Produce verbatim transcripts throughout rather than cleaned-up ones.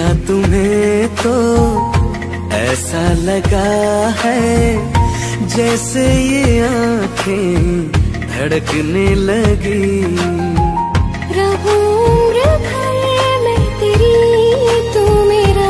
देखा तुम्हें तो ऐसा लगा है जैसे ये आंखें धड़कने लगी। रहूं उम्र भर मैं तेरी तू मेरा।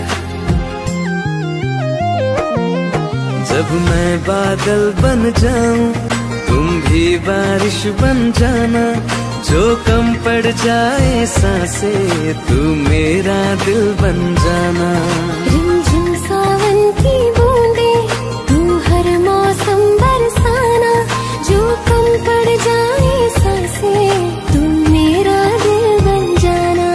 जब मैं बादल बन जाऊं तुम भी बारिश बन जाना, जो कम पड़ जाए सांसें तू मेरा दिल बन जाना। रिमझिम सावन की बूंदे तू हर मौसम बरसाना, जो कम पड़ जाए सांसें तू मेरा दिल बन जाना।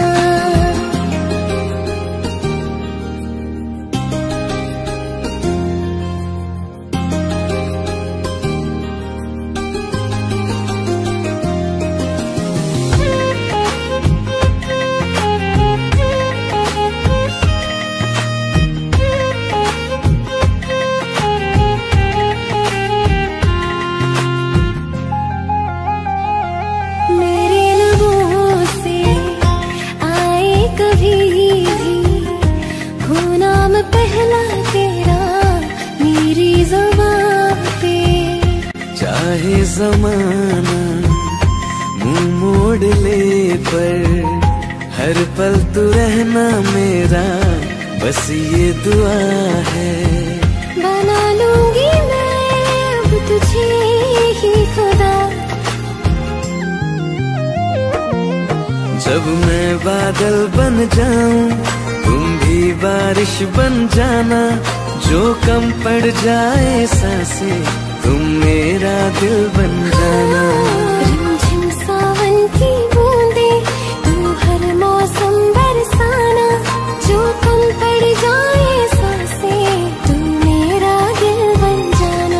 चाहे ज़माना मुंह मोड़ ले पर हर पल तू रहना मेरा, बस ये दुआ है। बना लूंगी मैं अब तुझे ही खुदा। जब मैं बादल बन जाऊं तुम भी बारिश बन जाना, जो कम पड़ जाए सांसें तुम मेरा दिल बन जाना। रिमझिम सावन की बूंदे तू हर मौसम बरसाना, जो कम पड़ जाए सांसें तू मेरा दिल बन जाना।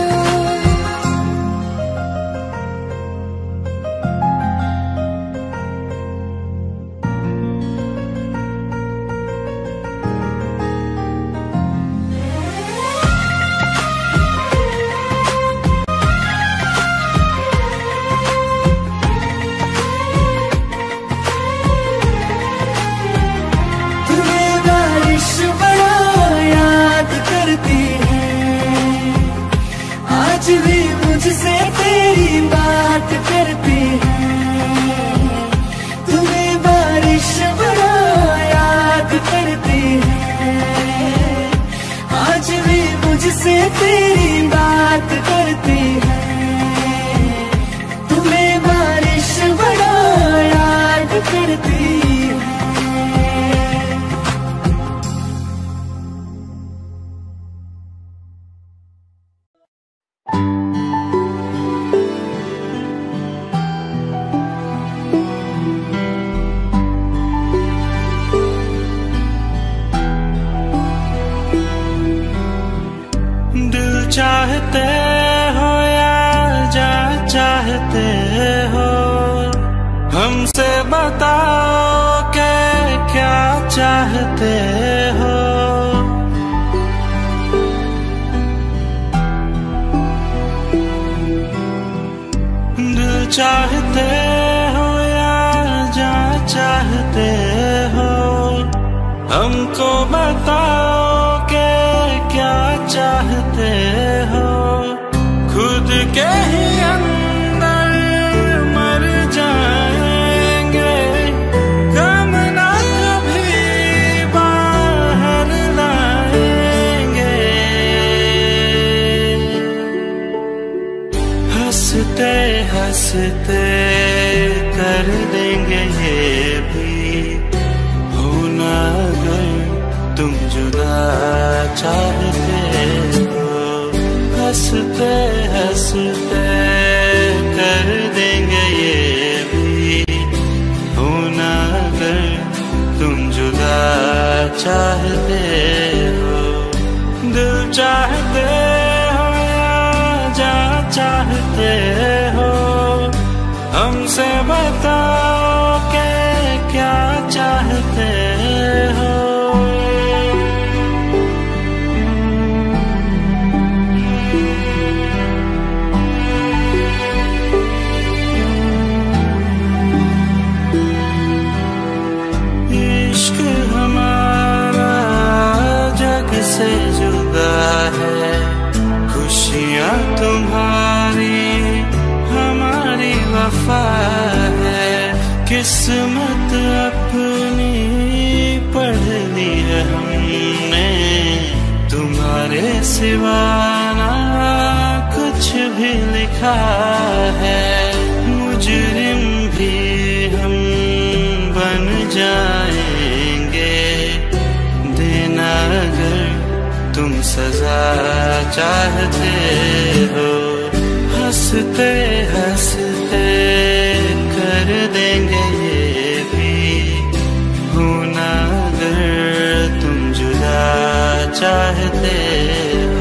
आज भी मुझसे तेरी बात करती है, तुम्हें बारिश बड़ा याद करती है। आज भी मुझसे तेरी बात करती है, तुम्हें बारिश बड़ा याद करती है। चाहते हो या जा चाहते हो, हमसे बताओ के क्या चाहते हो। दिल चाहते हो या जा चाहते हो, हमको बताओ के क्या चाहते हो। खुद के ही अंदर मर जाएंगे, गम ना कभी बाहर लाएंगे। हंसते हंसते कर देंगे ये भी, होना अगर तुम जुदा चाहते हो। हंसते हंसते कर देंगे ये भी, होना अगर तुम जुदा चाहते हो। दिल चाहते हो या जा चाहते हो, हमसे बताओ के क्या चाहते हो। इश्क हमारा किस्मत अपनी पढ़ ली है हमने, तुम्हारे सिवा ना कुछ भी लिखा है। मुजरिम भी हम बन जाएंगे, देना अगर तुम सजा चाहते हो। हंसते हंसते कर देंगे ये भी, होना अगर तुम जुदा चाहते हो।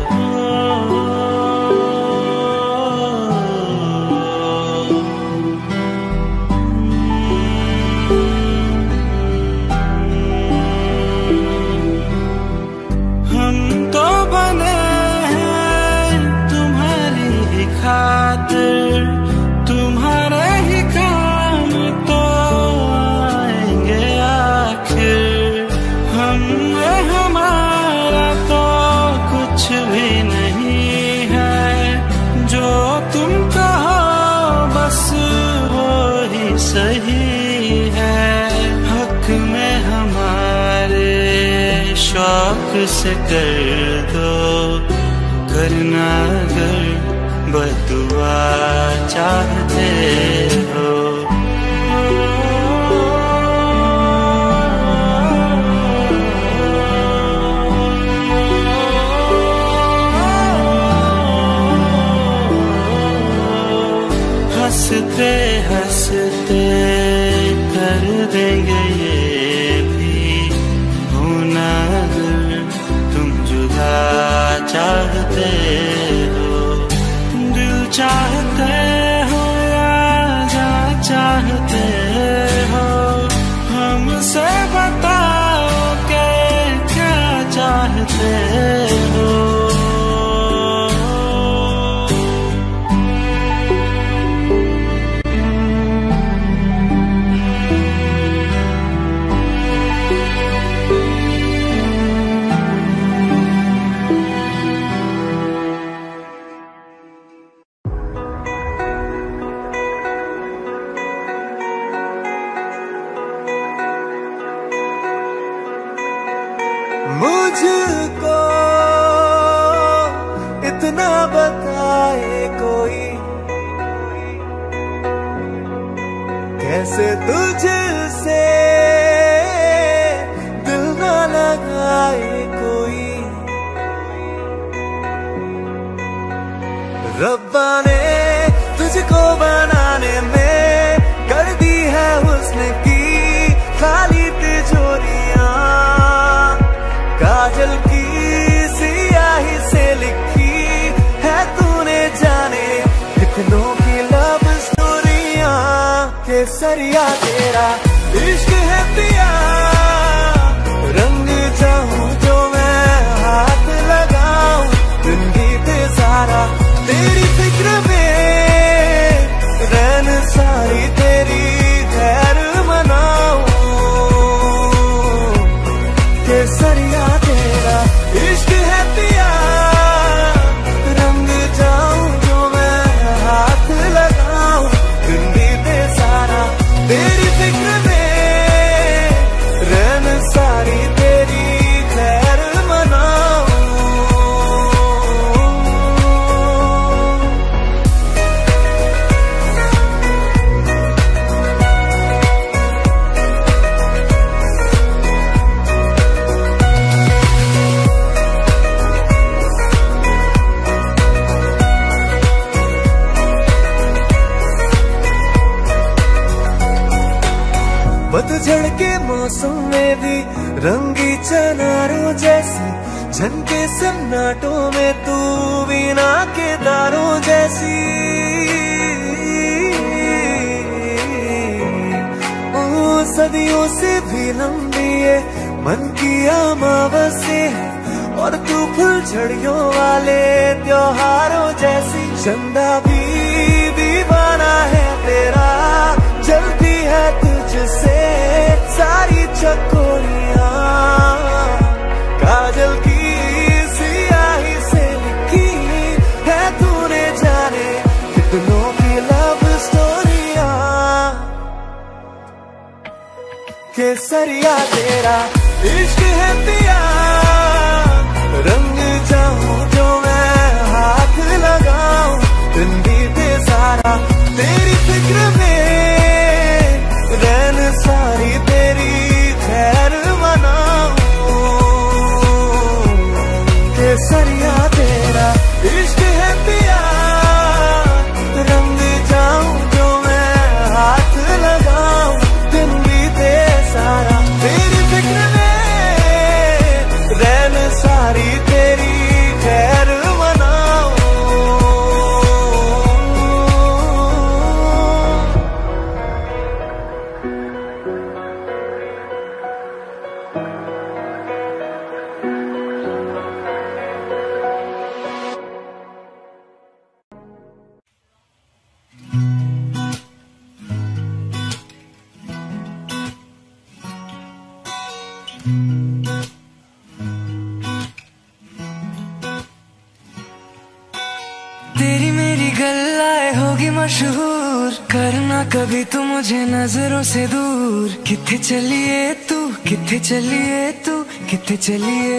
हम तो बने हैं तुम्हारी ही खातिर, तुम्हारे ही काम तो आएंगे आखिर। हम हमारा तो कुछ भी नहीं है, जो तुम कहो बस वो ही सही है। हक में हमारे शौक से कर दो, करना अगर बदुआ चाहते हो। हंसते हंसते कर देंगे ये भी, होना अगर तुम जुदा चाहते हो। दिल चाहते हो या जा चाहते हो, हमसे बताओ कि क्या चाहते हो। मुझको इतना बताए कोई, कैसे तुझसे दिल ना लगाए कोई। रब्बा ने तुझको बनाने में कर दी है हुस्न की खाली तिजोरियां, काजल की सियाही से लिखी है तूने जाने कितनों की लव स्टोरियां। केसरिया तेरा इश्क है पिया, रंग चाहूं जो मैं हाथ लगाऊं, दिन बीते सारा तेरी फिक्र में, रैन सारी तेरी खैर मनाऊं। केसरिया तेरा इश्क है पिया, रंग जाऊं जो मैं हाथ लगाऊं, दिन बीते सारा तेरी फिक्र में, रैन सारी तेरी खैर मनाऊं। पतझड़ के मौसम में भी रंगी चनारों जैसी, झनके सन्नाटों में तू वीणा के तारों जैसी। ओ सदियों से भी लंबी है मन की अमावस्या है, और तू फुलझड़ियों वाले त्योहारों जैसी। चंदा भी दीवाना है तेरा, जलती है तुझसे सारी चकोरियां, काजल की सियाही से लिखी है तूने जाने कितनों की लव स्टोरियां। केसरिया तेरा इश्क है पिया, रंग जाऊं जो मैं हाथ लगाऊं, दिन बीते सारा तेरी फिक्र में, रैन सारी तेरी खैर मनाऊं, केसरिया तेरा इश्क है पिया, रंग जाऊं जो मैं हाथ लगाऊं, दिन बीते सारा तेरी फिक्र में, रैन सारी तेरी खैर मनाऊं। तेरी मेरी गल्लाए होगी मशहूर, करना कभी तू मुझे नजरों से दूर। किथे चलिए तू, किथे चलिए तू, किथे चलिए,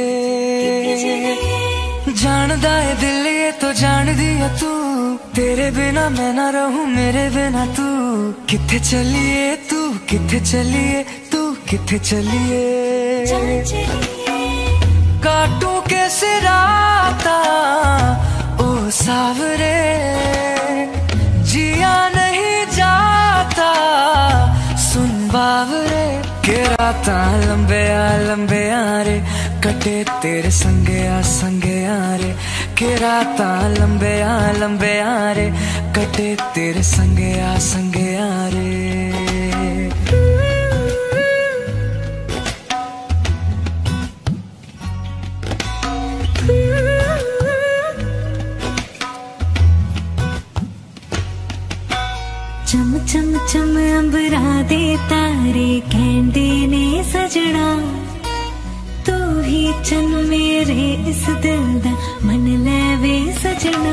जानदा है दिल ये तो जान दिया तू, तेरे बिना मैं ना रहूं मेरे बिना तू। किथे चलिए तू, किथे चलिए तू, किथे चलिए, काटूं कैसे राता ओ सावरे, जिया नहीं जाता सुन बावरे, के राता लंबे आ लंबे आ रे, कटे तेरे संगे आ संगे आ रे, के राता लंबे आ लंबे आ रे, कटे तेरे संगे आ संगे आ रे। चम चम चम अंबरा दे तारे कहंदे ने सजना, तू ही चन मेरे इस दिल दा मन लेवे सजना।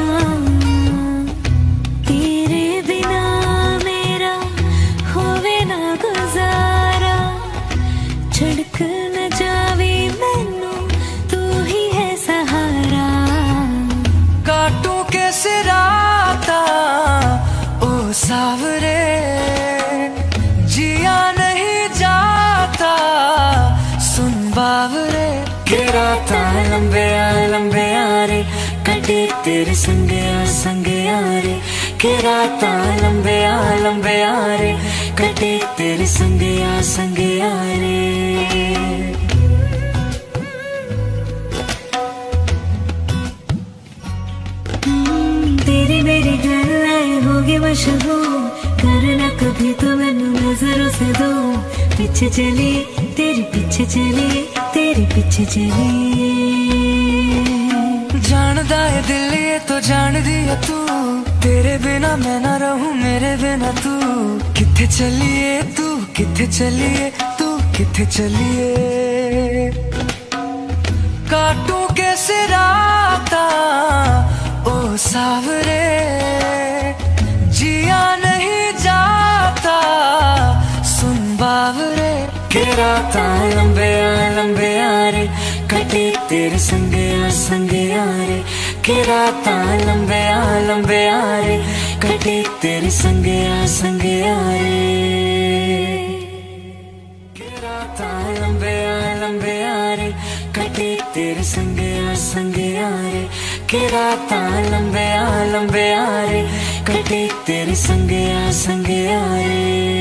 तेरे बिना मेरा होवे ना गुजारा, छड़क न जावे मैनू तू ही है सहारा। काटूं कैसे राता ओ सावरे, जिया नहीं जाता सुन बावरे, के राता लंबे आ लंबे आ रे, कटे तेरे संगे आ संगे आ रे, के राता लंबे आ लंबे आ रे, कटे तेरे संगे आ संगे आ रे। तेरी मेरी गल्लाए होगी मशहूर, करना कभी तो मैनू नजरों से दूर। पीछे चली तेरे पीछे चली तेरे पीछे चली, जानदा है दिल ये तो जान दिया तू, तेरे बिना मैं ना रहूं मेरे बिना तू। किथे चलिए तू, किथे चलिए तू, किथे चलिए, काटूं कैसे राता ओ सावरे, जिया नहीं जाता सुन बावरे, के राता लंबे आ लंबे आ रे, कटे तेरे संगे आ संगे आ रे, के राता लंबे आ लंबे आ रे, कटे तेरे संगे आ संगे आ रे, के राता लंबे आ लंबे आ रे, कटे तेरे संगे आ संगे आ रे, के राता लंबे आ लंबे आ रे, कटे तेरे संगे आ संगे आ रे।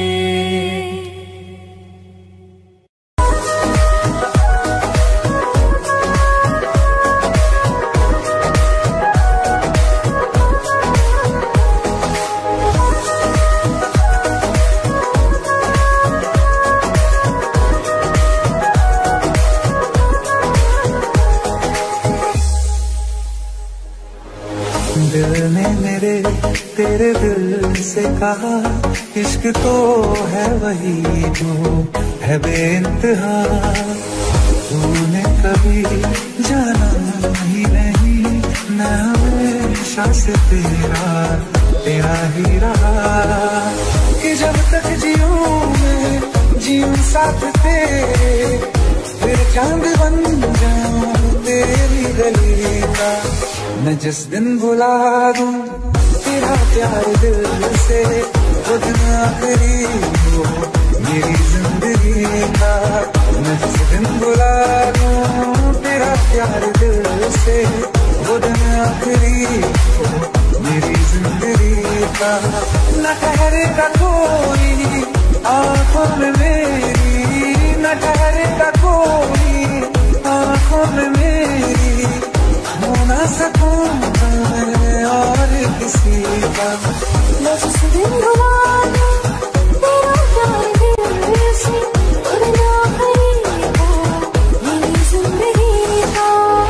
दिल ने मेरे तेरे दिल से कहा, इश्क तो है वही जो है बेइंतहा। तूने कभी जाना ही नहीं, मैं हमेशा से तेरा तेरा ही रहा, कि जब तक जीऊं मैं जीऊं साथ तेरे, फिर चांद बन जाऊं तेरी गली का। मैं जिस दिन बुला दूं तेरा प्यार दिल से, वो दिन आखिरी हो मेरी जिंदगी का। मैं जिस दिन बुला दूं तेरा प्यार दिल से, वो दिन आखिरी हो मेरी जिंदगी का। न ठहरेगा कोई आँखों में मेरी, न ठहरेगा कोई आँखों में मेरी, हो ना सकूंगा मैं और किसी का। मैं जिस दिन बुला दूं तेरा प्यार दिल से, वो दिन आखिरी हो मेरी जिंदगी का।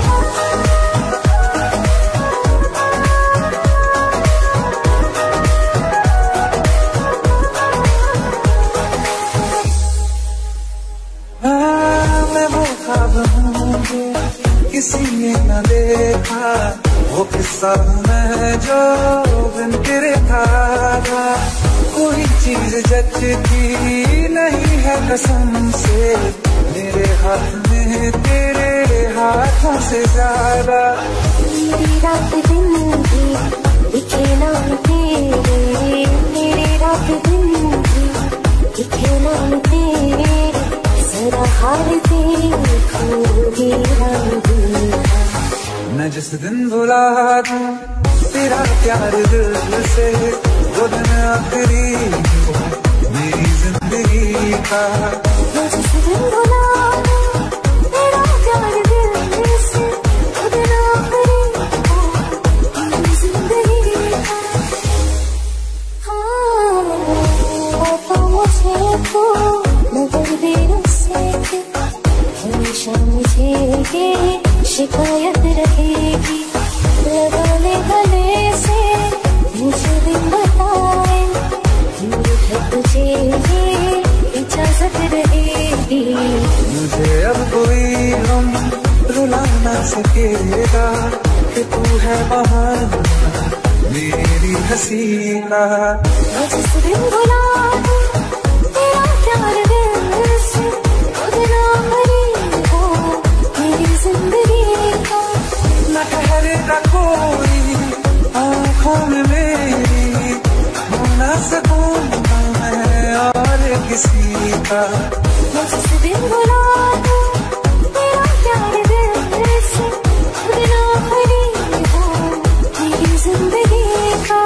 किसी ने न देखा वो किस्सा मैं जो बिन तेरे था। कोई चीज जचती नहीं है कसम से, मेरे हाथ में तेरे हाथों से ज्यादा। मेरी रात दिन की दिखे नाम तेरे, मेरी रात दिन की दिखे नाम तेरे, जरा हाल देखूंगी रंग। मैं जिस दिन बुला दूं तेरा प्यार दिल से, वो दिन आखिरी हो मेरी जिंदगी का। मैं जिस दिन बुला दूं तेरा प्यार दिल से, वो दिन आखिरी हो मेरी जिंदगी का। हाँ तो मुझे तो मगर देर से हमेशा मुझे ये शिकायत रहेगी। लगा ले गले से मुझे दिन बताए, है तुझे ये इजाजत रहेगी। मुझे अब कोई गम रुला ना सकेगा कि तू है बहाना मेरी हंसी का। मैं जिस दिन बुला दूं तेरा प्यार दिल से, वो दिन आखिरी हो मेरी जिंदगी का। न ठहरेगा कोई आँखों में मेरी, हो ना सकूंगा मैं और किसी का। मैं जिस दिन बुला दूं तेरा प्यार दिल से, वो दिन आखिरी हो मेरी जिंदगी का।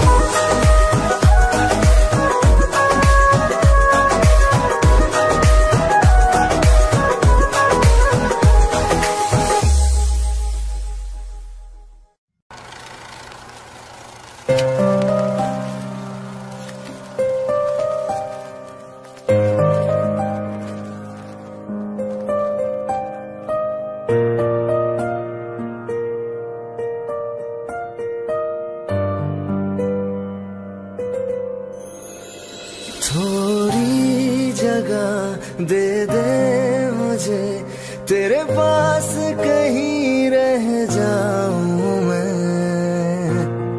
थोड़ी जगह दे दे मुझे, तेरे पास कहीं रह जाऊं मैं।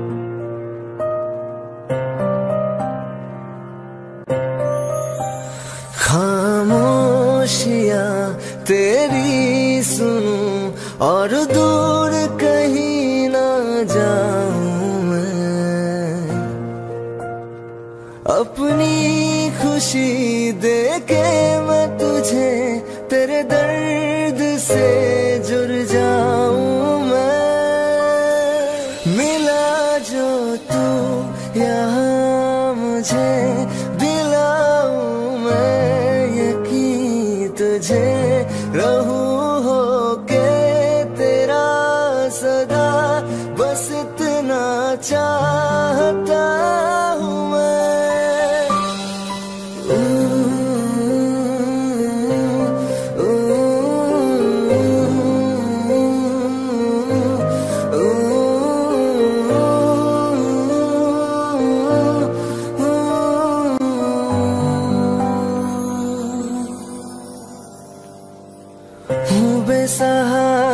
खामोशियां तेरी सुनूं और दूर कहीं ना जाऊं मैं। अपनी खुशी दे के मैं तुझे तेरे दर्द से जुड़ जाऊं मैं। मिला जो तू यहाँ मुझे दिलाऊं मैं यकीन तुझे, रहूं होके तेरा सदा, बस इतना चाहता हूँ मैं।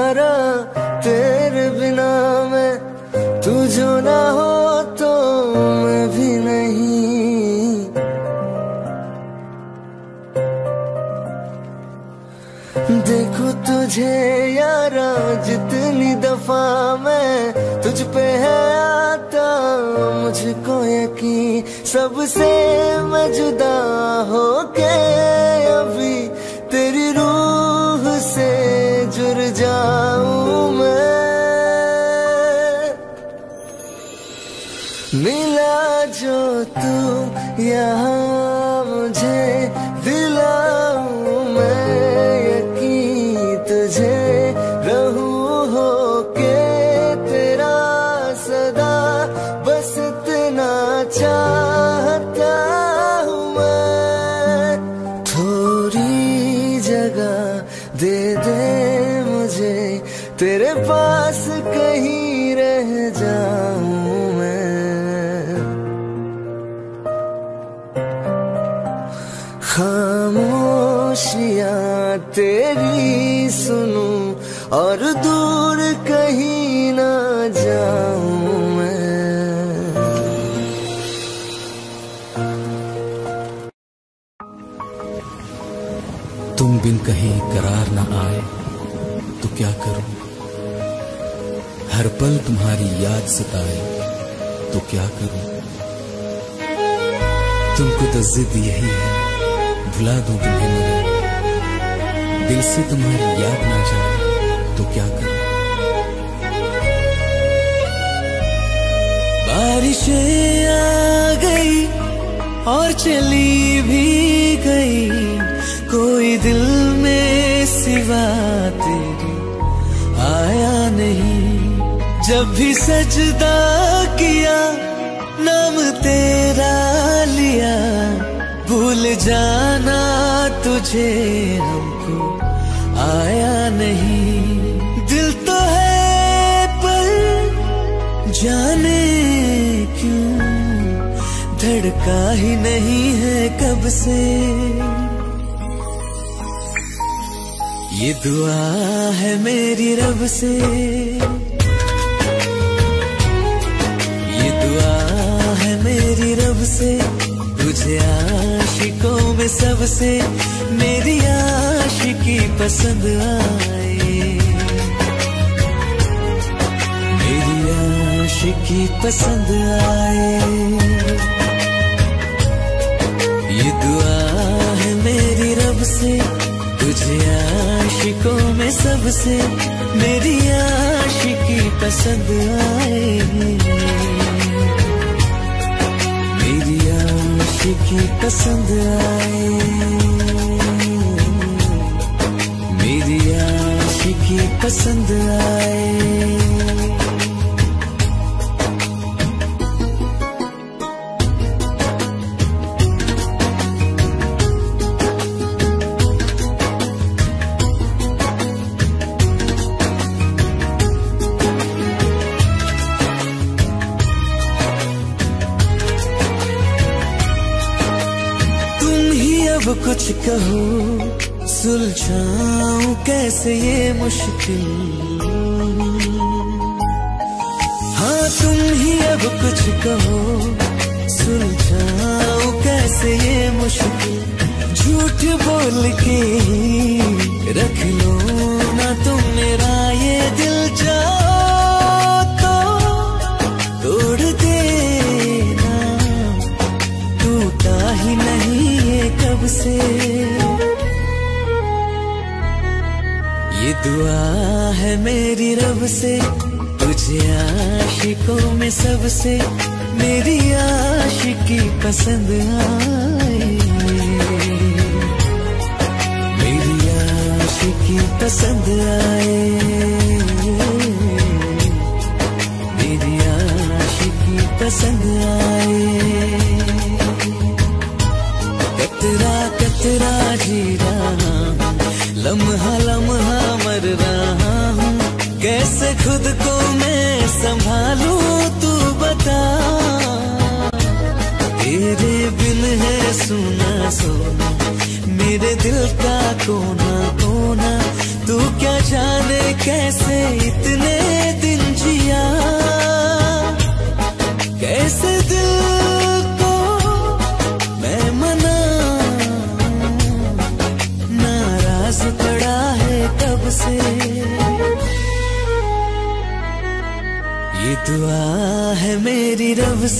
सहारा तेरे बिना मैं, तू जो ना हो तो मुझे यारा जितनी दफा मैं तुझ पे है आता, मुझको यकीन सबसे मैं जुदा होके अभी तेरी रूह से जुड़ जाऊं मैं। मिला जो तू यहाँ मुझे दिलाऊं मैं यकीन तुझे रहूं होके तेरा सदा, बस इतना चाहता हूँ मैं। थोड़ी जगह दे दे मुझे तेरे पास कहीं रह जाऊं मैं। खामोशियाँ तेरी सुनूं और दूर कहीं ना जाऊं मैं। तुम बिन कहीं करार ना आए तो क्या करूं, हर पल तुम्हारी याद सताए तो क्या करूं। तुमको तो जिद यही है भुला दूं तुम्हें मगर दिल से तुम्हारी याद ना जाए तो क्या करूं। बारिशें आ गई और चली भी गई, कोई दिल में सिवा तेरी आया नहीं। जब भी सजदा किया नाम तेरा लिया, भूल जाना तुझे हमको आया नहीं। दिल तो है पर जाने क्यों धड़का ही नहीं है कब से। ये दुआ है मेरी रब से, ये दुआ है मेरी रब से, तुझे आशिकों में सबसे मेरी आशिकी पसंद आए, मेरी आशिकी पसंद आए। ये दुआ है मेरी रब से, तुझे आशिकों में सबसे मेरी आशिकी पसंद आए, मेरी आशिकी पसंद आए, मेरी आशिकी पसंद आए। अब कुछ कहो सुलझाऊं कैसे ये मुश्किल, हाँ तुम ही अब कुछ कहो सुलझाऊं कैसे ये मुश्किल। झूठ बोल के रख लो ना तुम मेरा ये दिल, जाओ तो तोड़ देना, टूटा ही नहीं कब से। ये दुआ है मेरी रब से, तुझे आशिकों में सबसे मेरी आशिकी पसंद आए, मेरी आशिकी पसंद आए, मेरी आशिकी पसंद आए। कतरा कतरा जी रहा हूँ, लम्हा लम्हा मर रहा हूँ, कैसे खुद को मैं संभालूं तू बता। तेरे बिन है सुना सोना मेरे दिल का कोना कोना, तू क्या जाने कैसे इतने दिन जिया, कैसे दिल को मैं मना, नाराज पड़ा है कब से।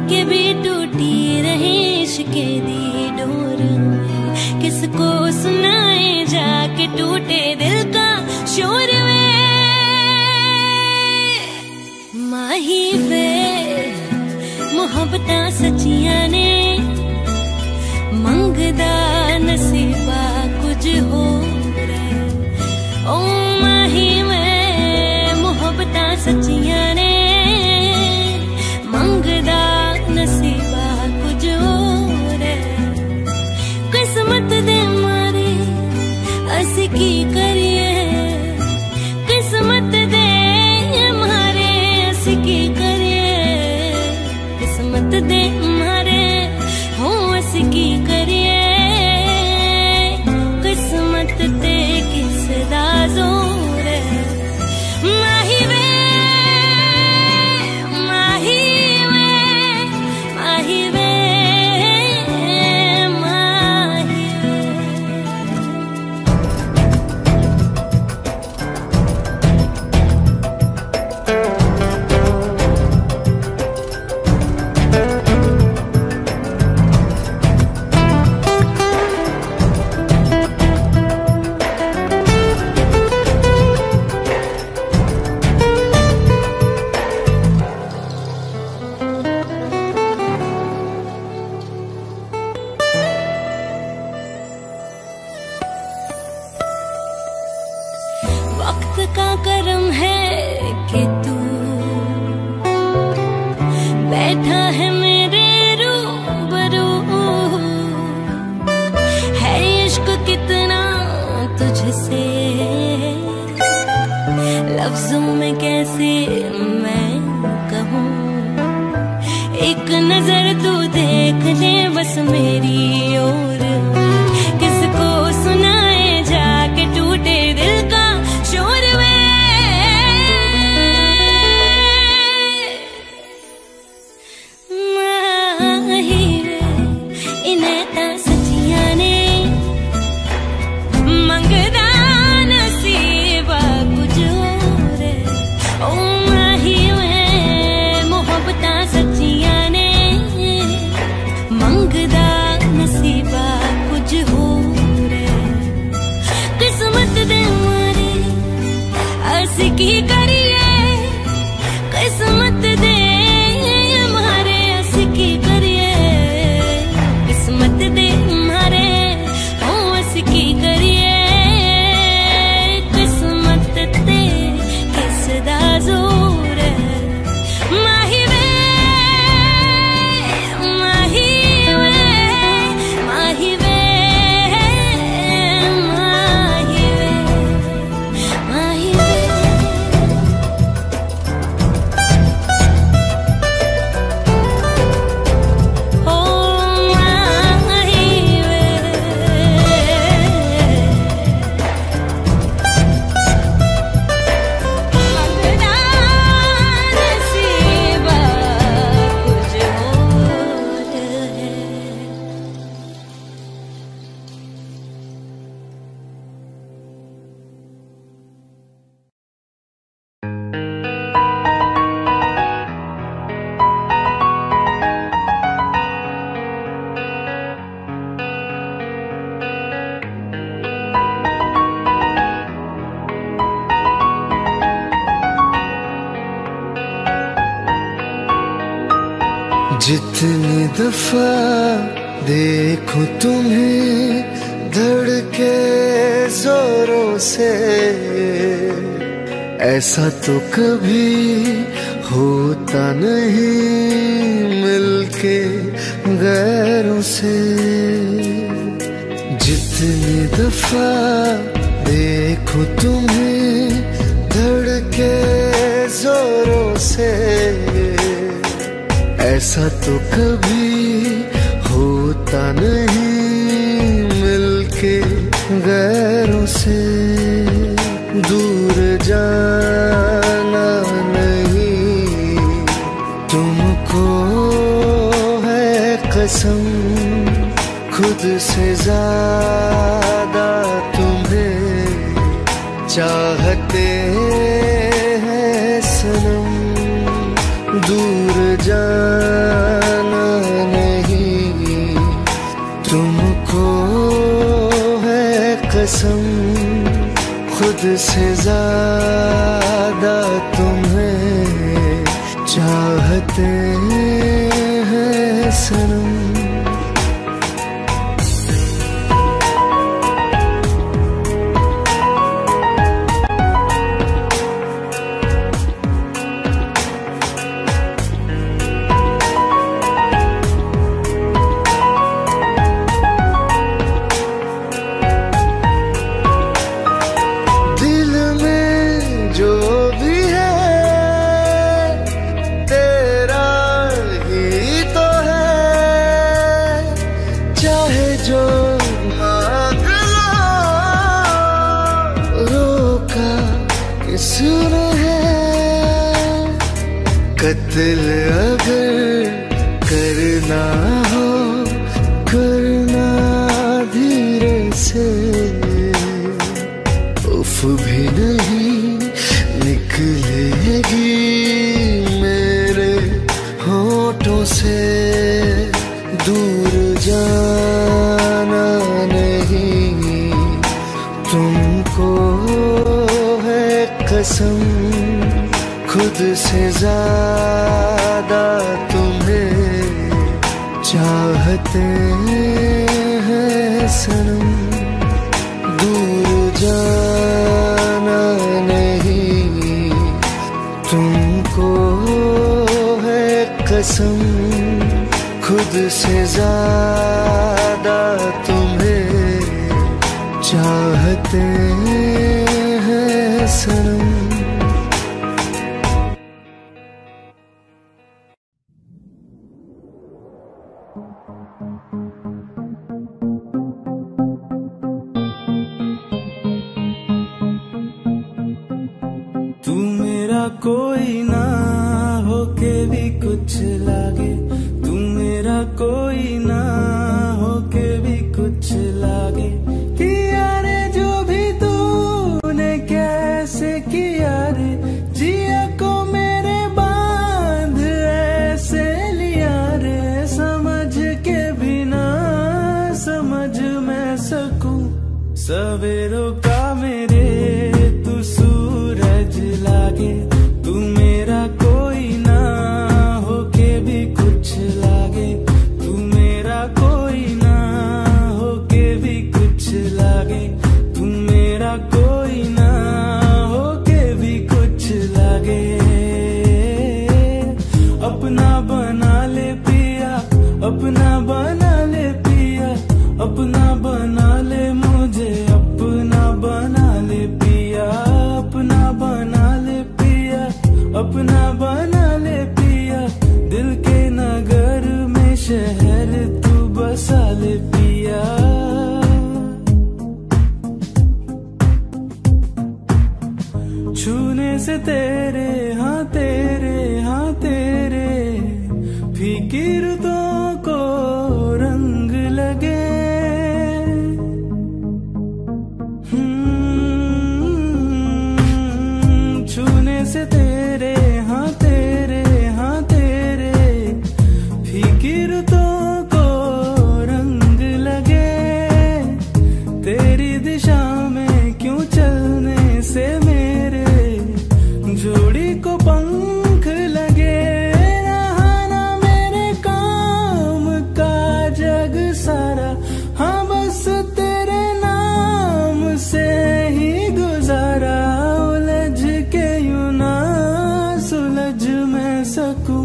के भी टूटी रहे इश्क़े दी डोर में, किसको सुनाए जाके टूटे दिल का शोर में। माही वे मुहब्बतां सच्चियां ने, मंगदा नसीबा कुछ हो रहे। ओ माही वे मुहब्बतां सच्चियां ने, मंगदा नसीबा कुछ हो रहे। किस्मत दे मारे असी की करिए, किस्मत दे मारे असी की करिए, किस्मत दे मारे हो असी की करिए, किस्मत ते किस दा जोर है। माही वे माही वे माही वे माही वक्त का करम है कि तू बैठा है मेरे रूबरू। है इश्क कितना तुझसे, लफ्जों में कैसे मैं कहूँ। एक नजर तू देख ले बस मेरी ओर, किसको सुनाए जाके टूटे दिल का शोर में। माही वे इन्हें ता सच्चियां ने, मंगदा नसीबा कुछ और। ओ माही वे मुहब्बतां सच्चियां ने, मंगदा नसीबा कुछ और। किस्मत दे मारे असी की करिए, किस्मत दे मारे असी की करिए, किस्मत दे मारे हो असी की करिए, किस्मत ते किस दा जोर है। माही वे माही वे माही वे माही वे माही वे। ओ माही वे मंगदा नसीबा कुछ और है। जितनी दफा देखो तुम्हें धड़के जोरों से, ऐसा तो कभी होता नहीं मिलके गैरों से। जितनी दफा देखो तुम्हें धड़के जोरों से, ऐसा तो कभी होता नहीं मिलके गैरों से। दूर जाना नहीं तुमको है कसम, खुद से ज्यादा तुम्हें चाहते हैं सनम। दूर जाना कसम खुद से ज्यादा तुम्हें चाहते हैं सनम। दिल अगर करना हो करना धीरे से, उफ भी नहीं निकलेगी मेरे होठों से। दूर जाना नहीं तुमको है कसम खुद से ज्यादा तुम्हें चाहते हैं सनम। दूर जाना नहीं तुमको है कसम खुद से ज्यादा तुम्हें चाहते हैं सनम। तू मेरा कोई ना होके भी कुछ लागे, तू मेरा कोई ना होके भी कुछ लागे। किया रे जो भी तूने कैसे किया रे, जिया को मेरे बांध ऐसे लिया रे। समझ के बिना समझ मैं सकूं सवेरों का मेरे तू सूरज लागे। तू मेरा कोई ना होके भी कुछ लागे, तू मेरा कोई ना होके भी कुछ लागे। तू मेरा कोई ना होके भी कुछ लागे। अपना बना ले पिया, अपना बना ले पिया, अपना बना ले मुझे, अपना बना ले पिया, अपना बना ले पिया, अपना बना ले पिया। दिल के नगर में शहर तू बसा ले पिया। छूने से तेरे हाँ तेरे हाँ तेरे फीकी रुतों को रंग लगे। छूने से तेरे हाँ तेरे हाँ तेरे फीकी रुतों को रंग लगे। तेरी दिशा में क्यों चलने से मेरे जोड़ी को पंख लगे। रहाना मेरे काम का जग सारा, हाँ बस तेरे नाम से ही गुजारा। उलझ के यूं ना सुलझ मैं सकूं,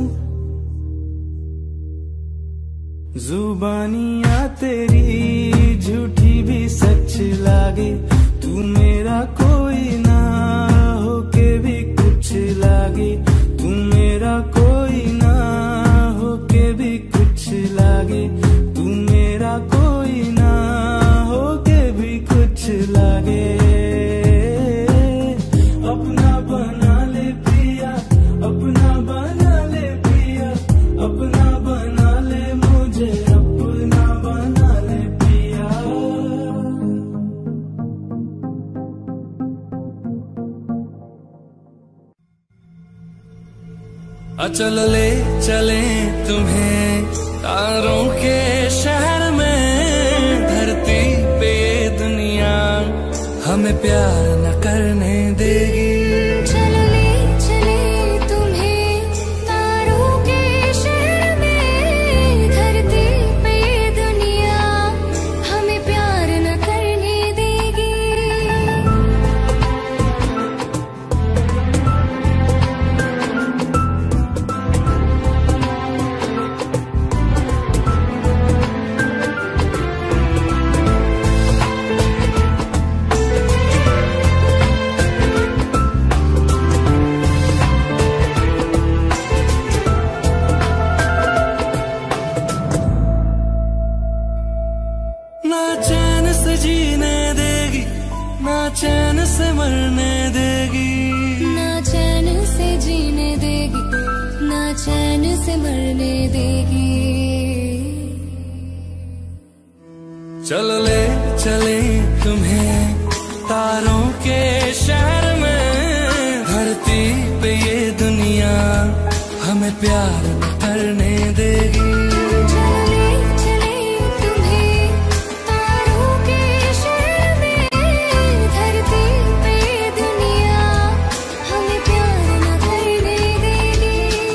जुबानियाँ तेरी झूठी भी सच लागे। तू मेरा कोई ना होके भी कुछ लागे, तू मेरा कोई ना होके भी कुछ लागे। तू मेरा कोई ना होके भी कुछ लागे। अपना बना ले पिया, अपना बना ले पिया, अपना बना ले मुझे, अपना बना ले पिया। चल ले चले तुम्हें तारों के शहर में, धरती पे दुनिया प्यार न करने देगी। चलो ले चले तुम्हें तारों के शहर में, धरती पे ये दुनिया हमें प्यार न करने देगी। ना चैन से जीने देगी, ना चैन से मरने देगी। ना चैन से जीने देगी, ना चैन से मरने देगी। चलो ले चले तुम्हें तारों के शहर में, धरती पे ये दुनिया हमें प्यार न करने देगी। चलो ले चले तुम्हें तारों के शहर में, धरती पे ये दुनिया हमें प्यार न करने देगी।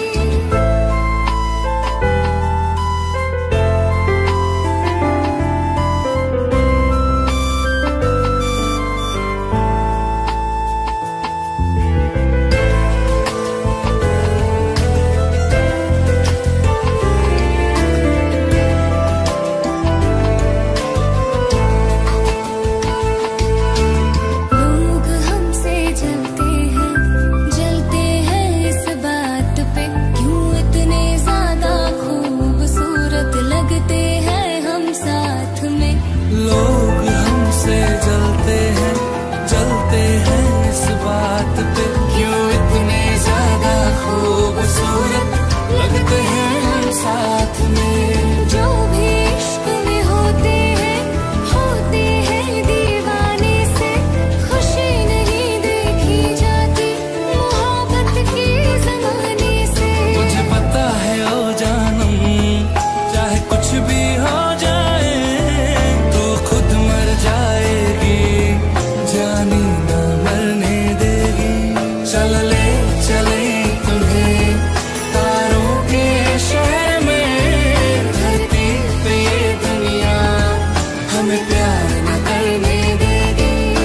लोग हमसे जलते हैं, जलते हैं इस बात पे, क्यों इतने ज्यादा खूबसूरत लगते हैं हम साथ में। लोग हमसे जलते हैं, जलते हैं इस बात पे, क्यों इतने ज्यादा खूबसूरत लगते हैं हम साथ में। जो भी इश्क में होते हैं, होते हैं दीवाने से, खुशी नहीं देखी जाती मोहब्बत के जमाने से। मुझे पता है ओ जानम, चाहे कुछ भी हो जाए, तो खुद मर जाएगी, जानी न मरने देगी। चल ले चले तुम्हें तारों के शहर में, धरती पे ये दुनिया हमें प्यार न करने देगी।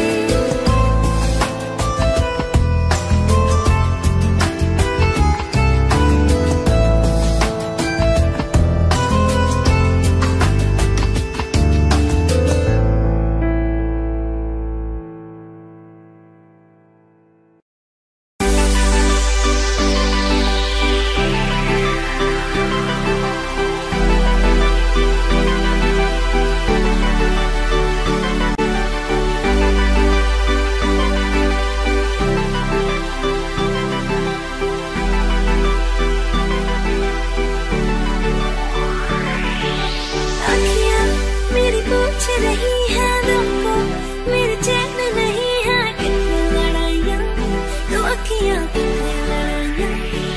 अखियाँ मेरी पूछ रही है तुमको, मेरे चैन नहीं है कितनी लड़ाइयाँ, तो अखियाँ कितनी लड़ाइयाँ।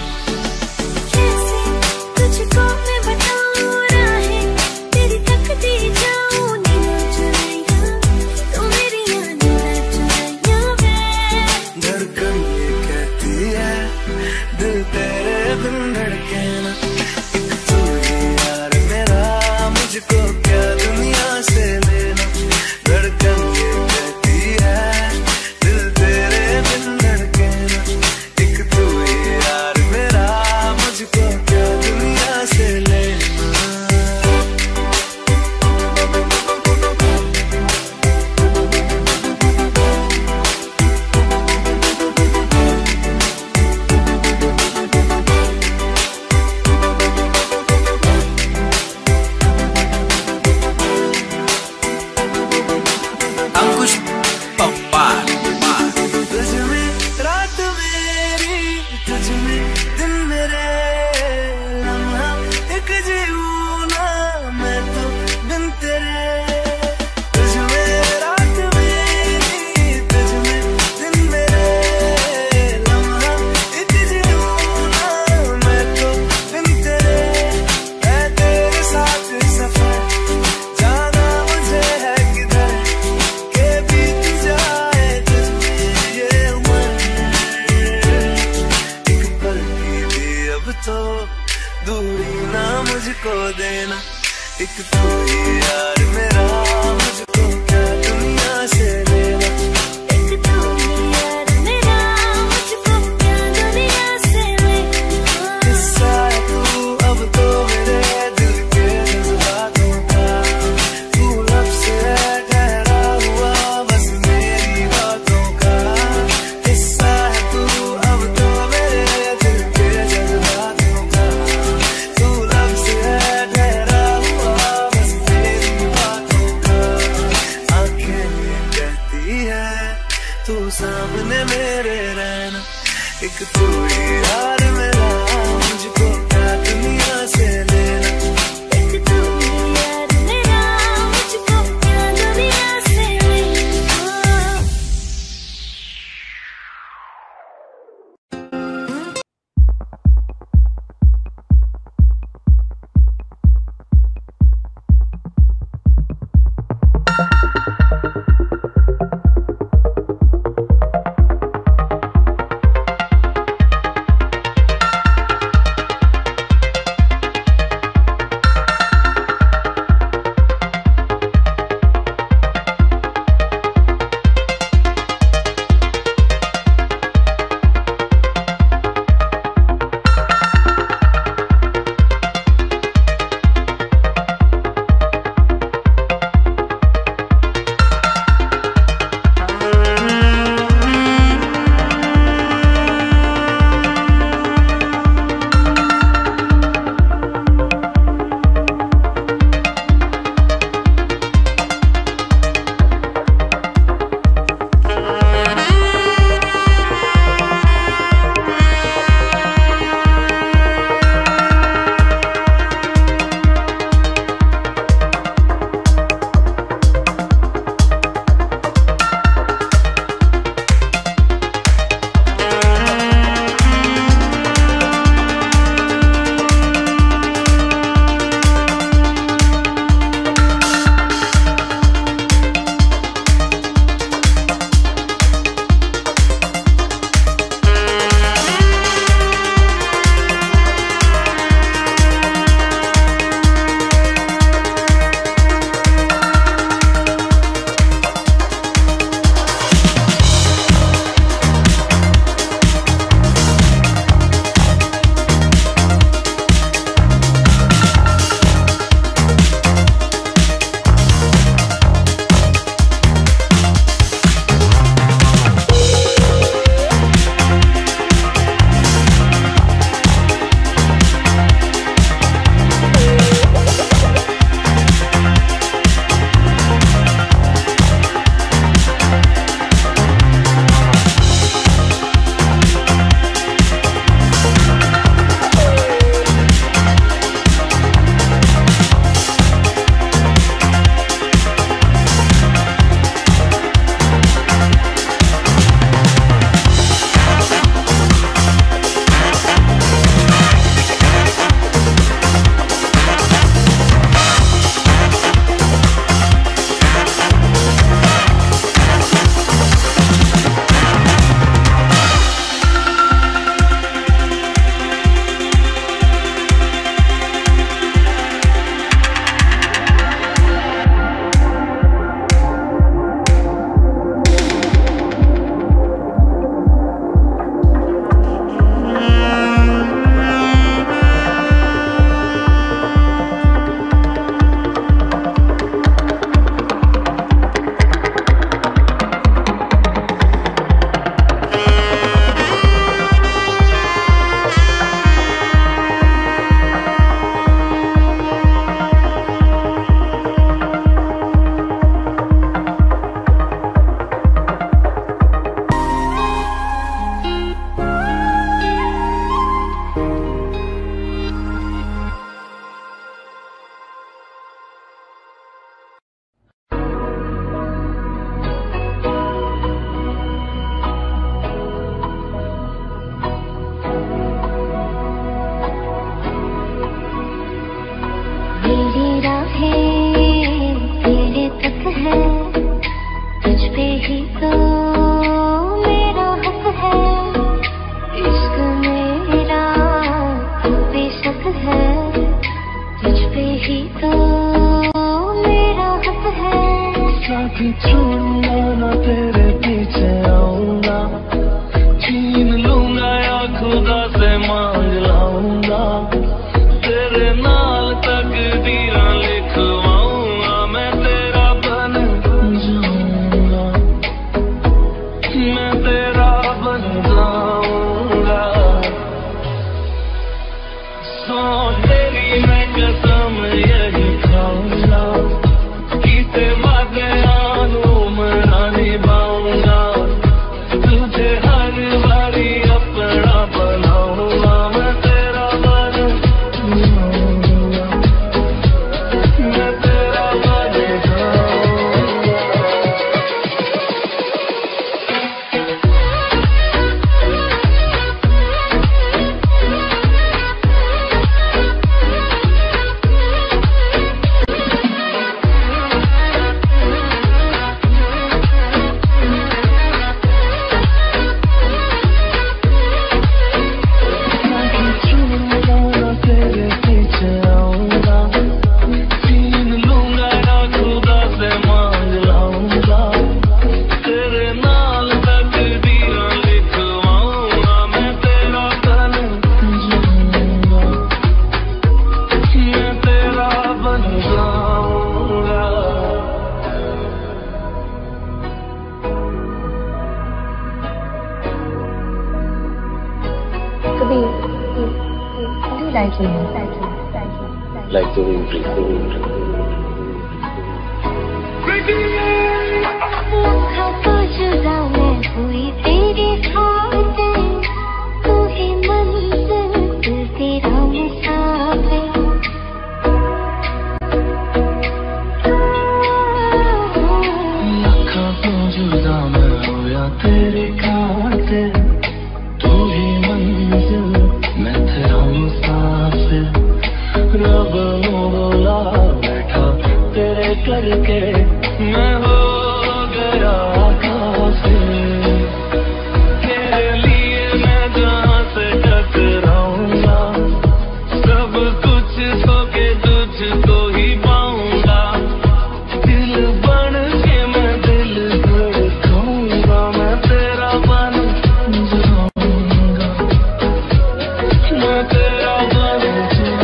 कैसे तुझको मैं बताऊँ राहें, तेरी तकती जाऊँ नींद चुराइयाँ, तो मेरी याद न चुराइयाँ मैं। धड़कन ये कहती है दिल तेरे बिन धड़के ना, एक तू ही यार मेरा, मुझको क्या दुनिया से लेना। धड़कन ये कहती है दिल तेरे बिन धड़के ना, एक तू ही यार मेरा, मुझको क्या दुनिया से लेना। अंकुश पप्पा तुझ में रात मेरी, तुझ में दिन मेरे, लम्हा एक जीऊँ ना मैं तो बिन तेरे। तुझ में रात मेरी, तुझ में दिन मेरे, लम्हा एक जीऊँ ना मैं तो बिन तेरे। है तेरे साथ सफर, जाना मुझे है किधर, के बीत जाए मुझको देना, एक तू ही यार मेरा, मुझको क्या दुनिया से लेना, एक तू ही यार मेरा, मुझको क्या दुनिया से लेना। किस्सा है तू अब तो मेरे दिल के जज्बातों का, तू लब से है ठहरा हुआ बस मेरी बातों का। किस्सा है तू अब तो मेरे दिल के जज्बातों का, तू लब से है ठहरा हुआ बस मेरी बातों का। आंखें कहती है तू सामने मेरे रहना, एक तू ही यार मेरा, मुझको क्या दुनिया से लेना, एक तू ही यार मेरा, मुझको क्या दुनिया से लेना। तेरे नाल तकदीरां लिखवाऊंगा, मैं तेरा बन जाऊंगा, मैं तेरा बन जाऊंगा। सो तेरी मैं कसम यही खाऊंगा, कीते वादे आनू मना निभाऊंगा, तुझे हर बारी अपना बनाऊंगा, मैं तेरा बन जाऊंगा, मैं तेरा बन जाऊंगा। तेरे पीछे आऊंगा, छीन लूंगा या खुदा से मांग लाऊंगा, तेरे नाल तकदीरां लिखवाऊंगा, मैं तेरा बन जाऊंगा, मैं तेरा बन जाऊंगा। कभी कभी लाइक नहीं like the wind breathing. तो जुदा मैं हुई तेरी खातिर, तू ही मंजिल तेरा मुसाफिर। लखा तो जुदा मैं होया तेरी खातिर, तू ही मंजिल मैं तेरा मुसाफिर। रब नू बुला बैठा तेरे करके, मैं हो गया काफिर। तेरे लिए मैं जहाँ से टकराऊंगा, सब कुछ खो के तुझको ही पाऊंगा, दिल बन के मैं दिल धड़काऊंगा, मैं तेरा बन जाऊंगा, मैं तेरा बन जाऊंगा।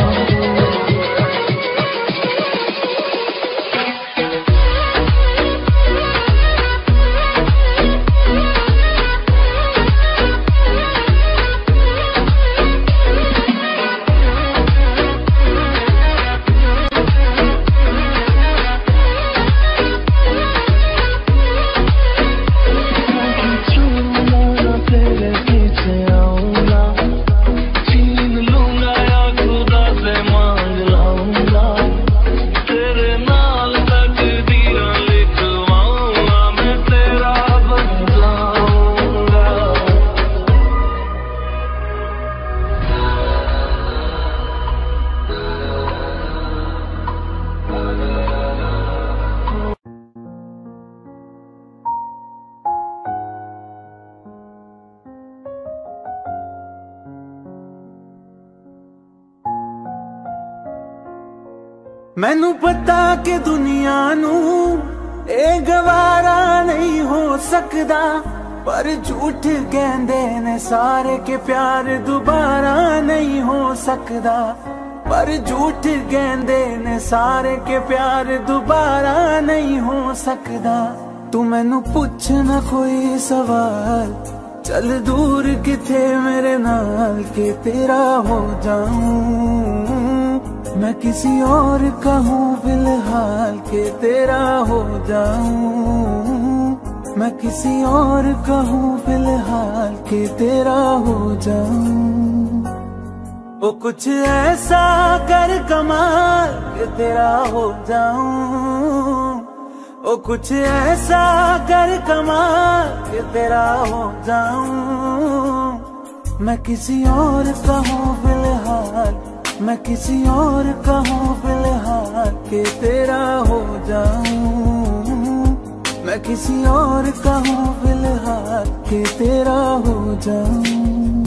तेरे पीछे आऊंगा, छीन लूंगा या खुदा से मांग लाऊंगा, तेरे नाल तकदीरां लिखवाऊंगा, मैं तेरा बन जाऊंगा। मैनू पता कि दुनिया नू ए गवारा नहीं हो सकदा, पर झूठ कहंदे ने सारे के प्यार दोबारा नहीं हो सकदा, पर झूठ कहंदे ने सारे के प्यार दोबारा नहीं हो सकदा। तू मैनू पुछ ना कोई सवाल, चल दूर किथे मेरे नाल के तेरा हो जाऊं, मैं किसी और का हूँ फिलहाल के तेरा हो जाऊं, मैं किसी और का हूँ फिलहाल के तेरा हो जाऊं। ओ कुछ ऐसा कर कमाल के तेरा हो जाऊं, ओ कुछ ऐसा कर कमाल के तेरा हो जाऊं, मैं किसी और का हूँ फिलहाल, मैं किसी और का हूँ फिलहाल के तेरा हो जाऊं, मैं किसी और का हूँ फिलहाल के तेरा हो जाऊं।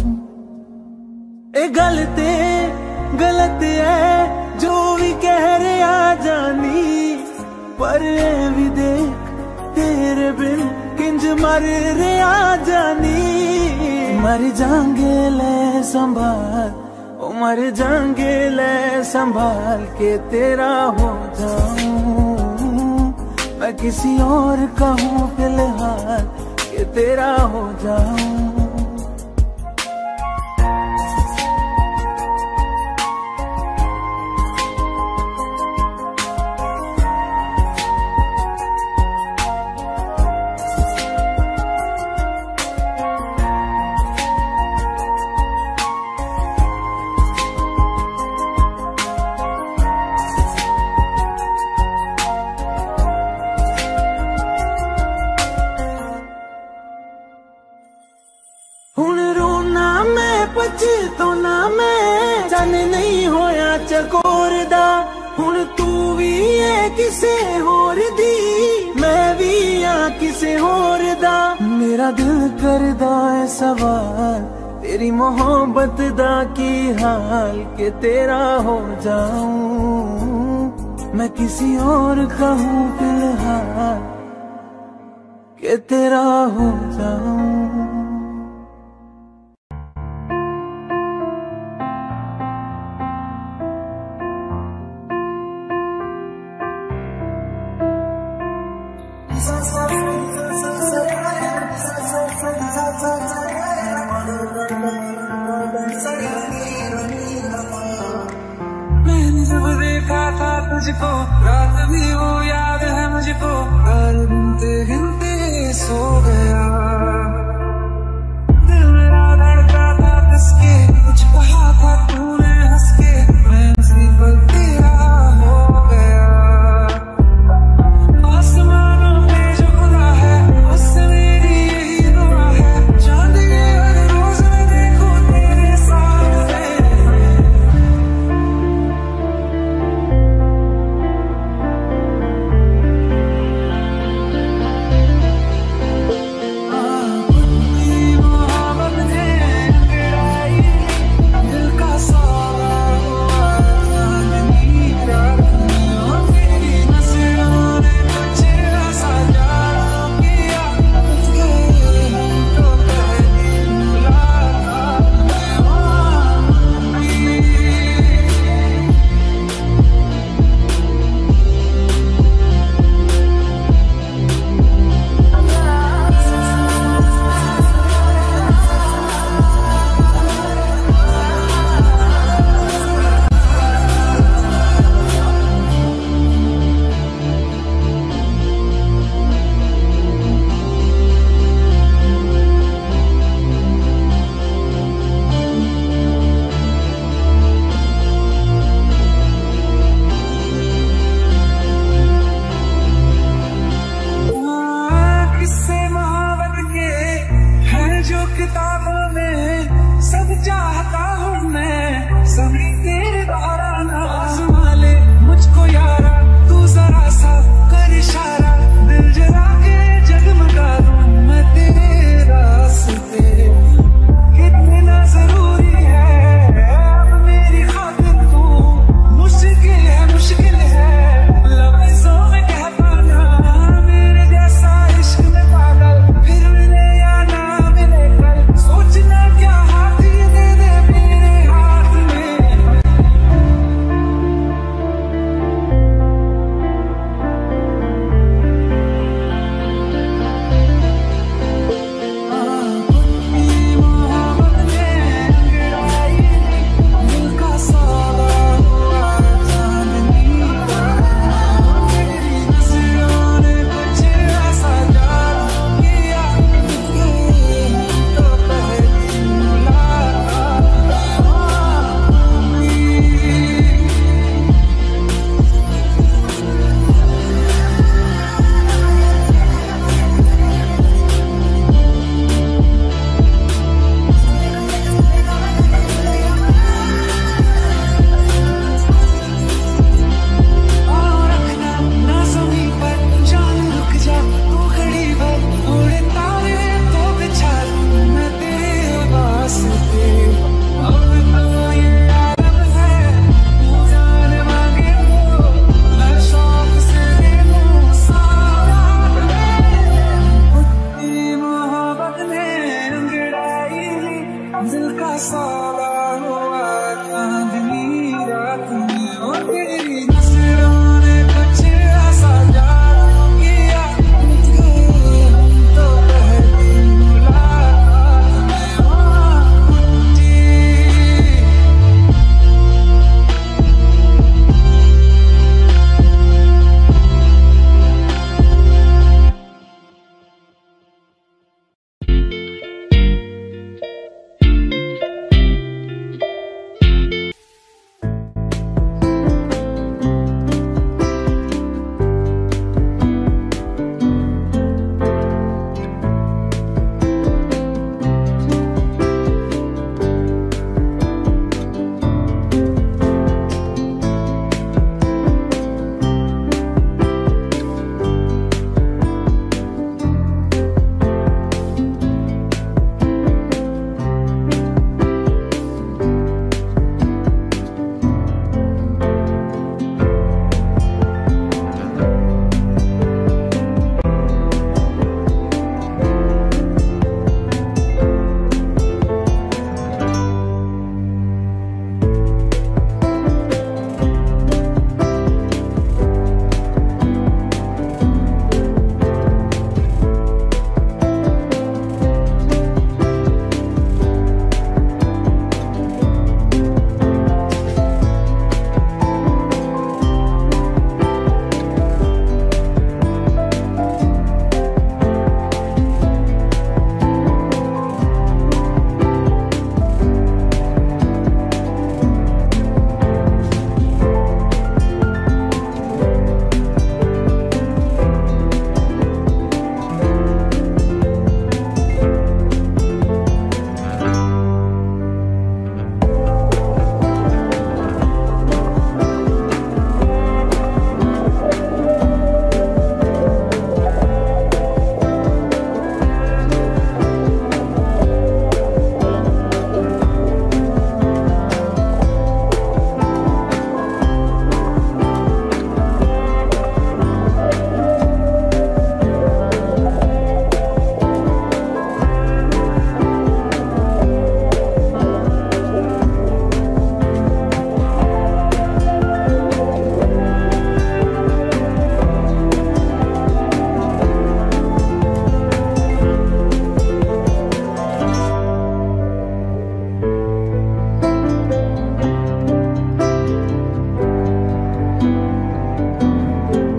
ए गलत गलत है जो भी कह रहा जानी, पर ए भी देख तेरे बिन किंज मर रहा जानी, मर जाएंगे ले संभाल, ओ मर जाएंगे ले संभाल के तेरा हो जाऊं, मैं किसी और का हूँ फिलहाल के तेरा हो जाऊं। तो ना मैं जाने नहीं होया चकोर दा, हुण तू भी है किसे होर दी, मैं भी आ किसे होर दा। मेरा दिल करदा है सवाल तेरी मोहब्बत दा की हाल के तेरा हो जाऊं, मैं किसी और का हूँ फिलहाल के तेरा हो जाऊं। मैंने जब देखा था तुझको रात भी वो याद है मुझको, हर गिनते गिनते सो गया। दिल मेरा धड़का था किसके कुछ कहा था तूने